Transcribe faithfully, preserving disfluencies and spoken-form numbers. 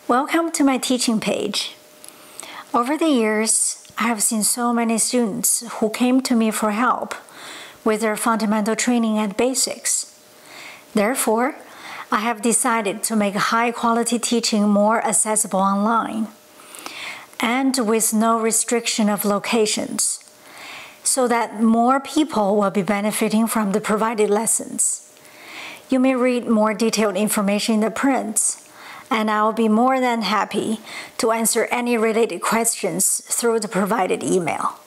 Welcome to my teaching page. Over the years, I have seen so many students who came to me for help with their fundamental training and basics. Therefore, I have decided to make high-quality teaching more accessible online and with no restriction of locations, so that more people will be benefiting from the provided lessons. You may read more detailed information in the prints, and I will be more than happy to answer any related questions through the provided email.